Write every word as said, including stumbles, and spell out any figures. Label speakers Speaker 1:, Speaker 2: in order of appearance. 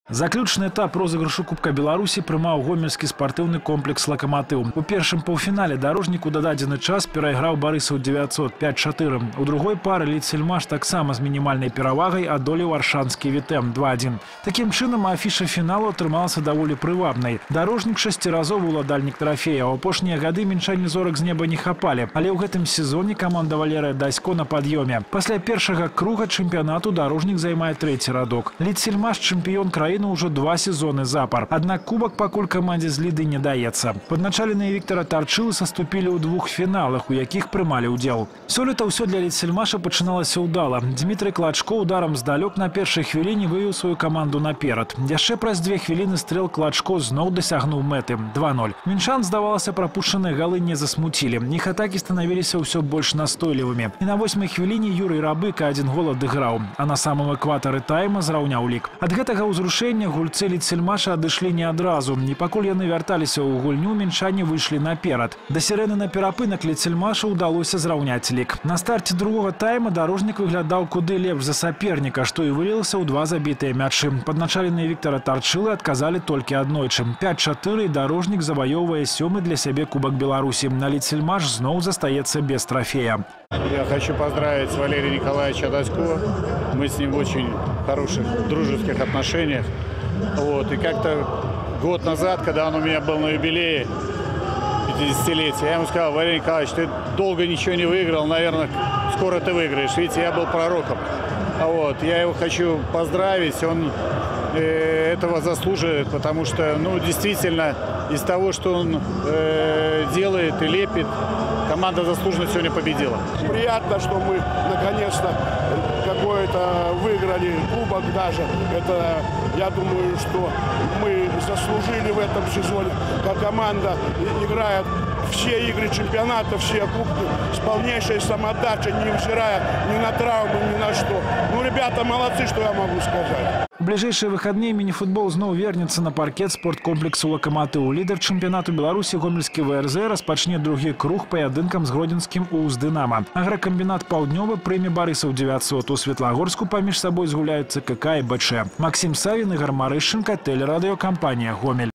Speaker 1: Заключны этап розыгрышу Кубка Беларусі прымаў гомельскі спартыўны комплекс «Локомотив». У першым паўфінале дарожнік у дададзены час перайграў барысаў дзевяцьсот пяць чатыры. У другой пары Лідсельмаш таксама з мінімальнай перавагай адолеў аршанскі Вітэм два адзін. Такім чынам афіша фіналу атрымалася даволі прывабнай. Дарожнік шасціразовы уладальнік трафея. У апошнія гады мінчане зорак з неба не хапалі. Але ў гэтым сезоне каманда Валерыя Дасько на пад'ёме. Пасля першага круга чэмпіянату дарожнік займае трэці радок. Лідсельмаш чэмпіён краіны уже два сезоны запар. Аднак кубак пакуль камандзе з Ліды не даецца. Падначаленыя Віктара Тарчылы саступілі ў двух фіналах, у якіх прымалі ўдзел. Сёлета ўсё для Лідсельмаша пачыналася ўдала. Дмітрый Клачко ударам здалёк на першай хвіліне вывеў сваю каманду наперад. Яшчэ праз дзве хвіліны стрэл Клачко зноў дасягнуў мэты два ноль. Мінчан, здавалася, прапушчаныя галы не засмуцілі. Іх атакі станавіліся ўсё больш настойлівымі. І на восьмай хвіліне Юрый Рабыка адзін гол адыграў, а на самым экватары тайма зраўняў лік. Ад гэтага ўзрушэння гульцы Лідсельмаша адышлі не адразу. І пакуль яны вярталіся ў гульню, мінчане выйшлі наперад. Да сірэны на перапынак Лідсельмашу ўдалося зраўняць лік. На старце другога тайма дарожнік выглядаў куды лепш за саперніка, што і вылілася ў два забітыя мячы. Падначаленыя Віктара Тарчылы адказалі толькі аднойчы. пяць чатыры дарожнік заваёўвае сёмы для сябе Кубак Беларусі. На Лідсельмаш зноў застаецца без трофея.
Speaker 2: Я хочу поздравить Валерия Николаевича Дасько. Мы с ним в очень хороших, дружеских отношениях. Вот. И как-то год назад, когда он у меня был на юбилее пятидесятилетия, я ему сказал: Валерий Николаевич, ты долго ничего не выиграл, наверное, скоро ты выиграешь. Видите, я был пророком. Вот. Я его хочу поздравить, он э, этого заслуживает, потому что, ну, действительно, из того, что он э, делает и лепит, команда заслуженно сегодня победила.
Speaker 3: Приятно, что мы наконец-то какой-то выиграли кубок даже. Это, я думаю, что мы заслужили в этом сезоне. Как команда играет все игры чемпионата, все кубки с полнейшей самоотдачей, невзирая ни на травмы, ни на что. Ну, ребята молодцы, что я могу сказать.
Speaker 1: У ближайшие выходные мини-футбол зноў вернется на паркет спорткомплексу «Локомотив». Лидер чемпионату Беларуси гомельский ВРЗ распачне другі круг поединком с гродзенским УЗ «Динамо». Агрокомбинат «Паўднёвы» прыме барысаў дзевяцьсот. У Светлагорску паміж сабой згуляюцца КК и БЧ. Максим Савин, Игорь Марышченко, телерадиокомпания «Гомель».